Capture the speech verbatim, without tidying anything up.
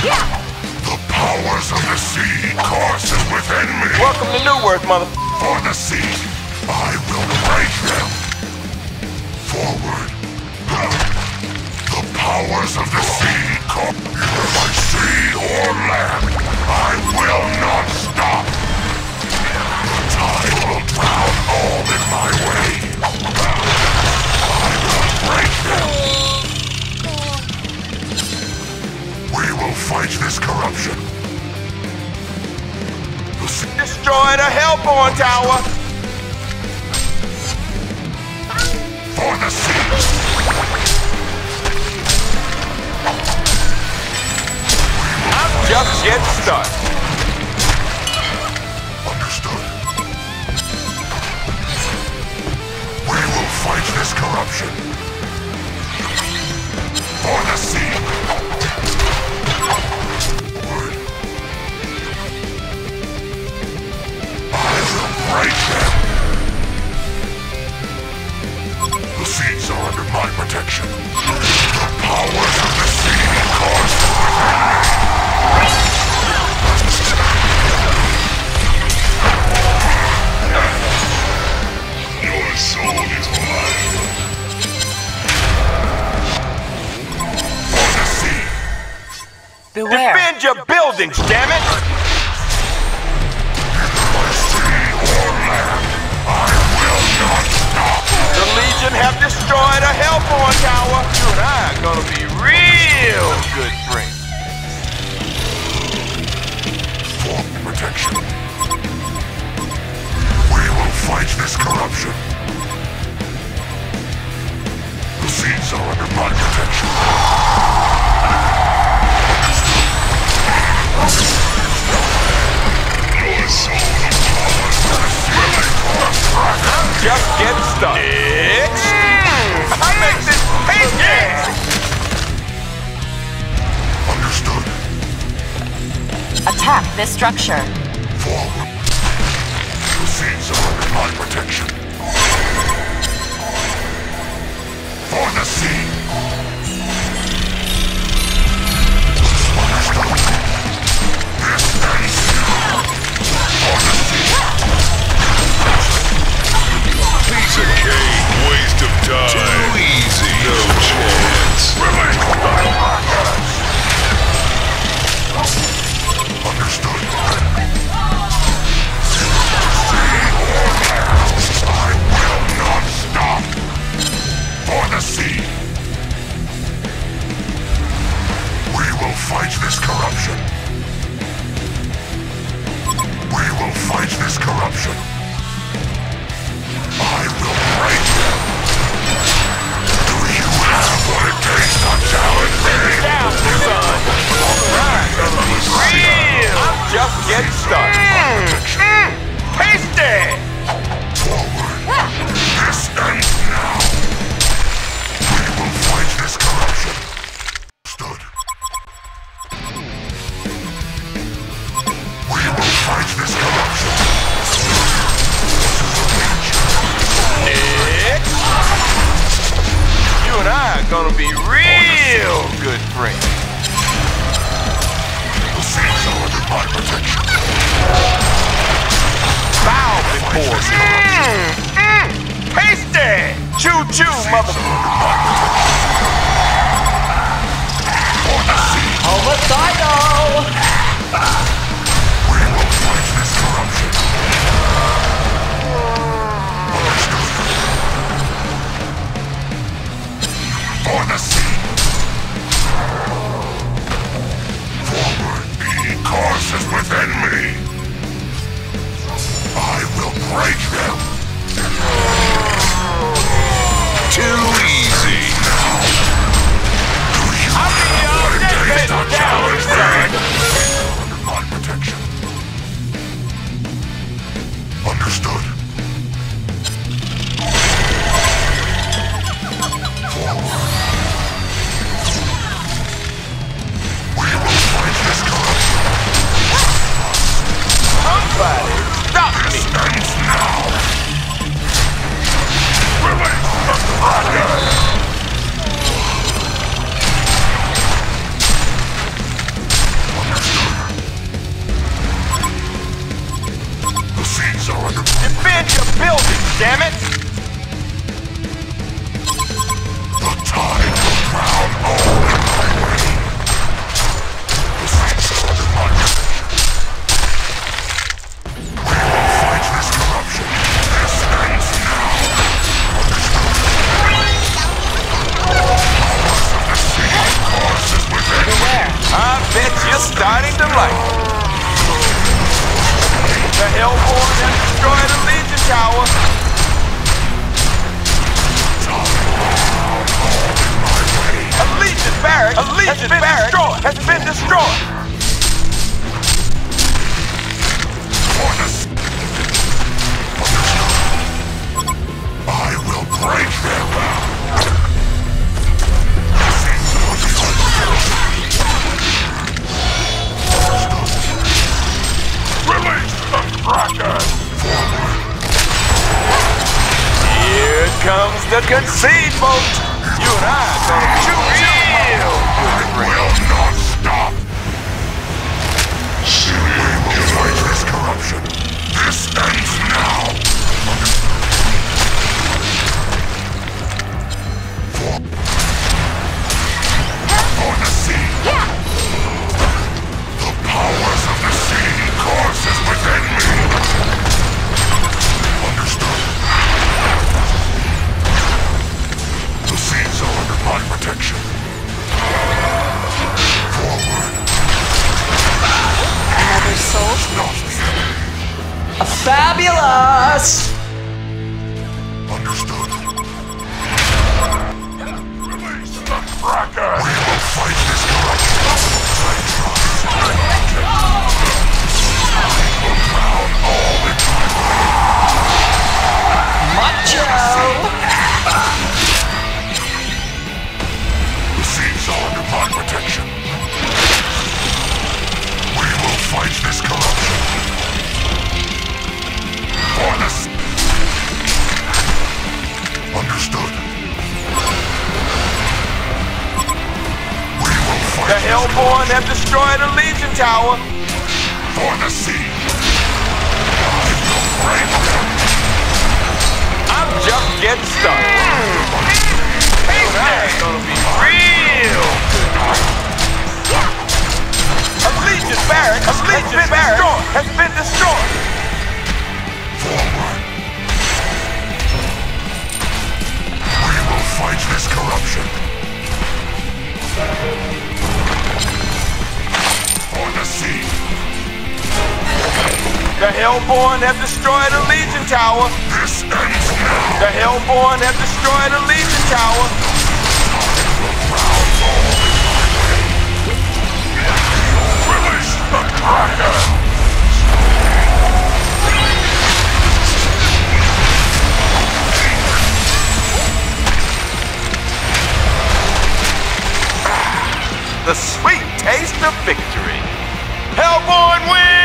The powers of the sea courses within me. Welcome to Newerth, mother. For the sea, I will break them. Forward. The powers of the sea course. Either by sea or land, I will not stop. The tide will drown all in my way. I will break them. We will fight this corruption. Destroy the Hellborn Tower! For the sea! I'm just getting started. Understood. We will fight this corruption. For the sea! Break them! The seas are under my protection. The powers of the sea cause your soul is mine. For the sea! Beware. Defend your buildings, damn it! The Legion have destroyed a Hellborn Tower. You and I are gonna be real good friends. For protection. We will fight this corruption. The seas are under my protection. Your soul of power really I'm just getting started. Mm, I make this tasty! Understood. Attack this structure. Forward. The seas are under my protection. For the sea. Understood. This ends now. For the sea. Piece of cake, waste of time. Too easy, no chance. Understood. Sea or land, I will not stop. For the sea. We will fight this corruption. We will fight this corruption. I will break them. Do you have what it takes to challenge me? Down, son. Alright, real. I'm just getting started. Mm, tasty. Forward. This ends now. We will fight this corruption. Stood. We will fight this corruption. You and I are gonna be real good friends. The seas are under my protection. Bow before me. Mm, mm, tasty! Choo-choo, mother... For the sea. Homicidal! We will fight this corruption. For the sea. Forward be courses within me. I will break them. Too easy. Do you I'll be have all what it day takes to down, challenge son. me? Under my protection. Understood. Forward. We will fight this corruption. Somebody stop me! This ends now. damn it! The tide will drown all in my way. The seeds of the light. We will fight this corruption. This ends now. Powers of the sea courses within me. Beware. I bet you're starting to like it. The Hellborn has destroyed a Legion tower. A Legion barracks, a Legion barracks destroyed. has been destroyed. I will break their bound. Release the Kraken! Here comes the concede boat. You and I are gonna be real good I will not stop. We will fight this corruption. This ends now. For, for the sea. Yeah. The powers of the sea courses within me. Understood. The seas are under my protection. Forward. Another soul. Not the enemy. Fabulous! Understood. Release the Kraken! We will fight this corruption. I trust. I will drown all in my way. Macho! The seas are under my protection. We will fight this corruption. For this. Understood. We will fight The this Hellborn have destroyed a Legion tower. for the sea. I will break them. I'm just getting started. That's gonna be real good. A Legion barracks, a Legion barracks has been destroyed. Forward. We will fight this corruption. For the sea. The Hellborn have destroyed a Legion tower. This ends now. The Hellborn have destroyed a Legion tower. Release the Kraken! The sweet taste of victory. Hellborn wins!